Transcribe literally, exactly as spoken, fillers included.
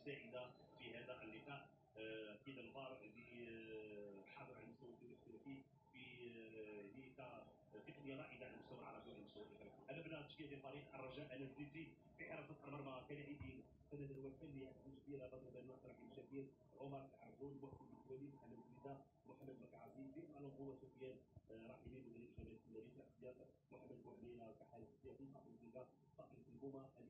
مساعده في هذا اللقاء. اكيد الفار اللي حاضر على المستوى الاحترافي في هذيك تقنيه رائده على المستوى العربي وعلى المستوى الافريقي. انا بدا تشكيله الفريق الرجاء انا نزيد في حراسه المرمى كلاعبين سند الوفني عبد الجبير بدر بن ناصر عبد الشبير عمر العرجون محسن بن وليد محمد زيده محمد مكعبي في القوه سفيان راحمين مدرب شباب مدرب شخصيات محمد بوعلينا كحال السياسي صاحب الزيده صاحب الحكومه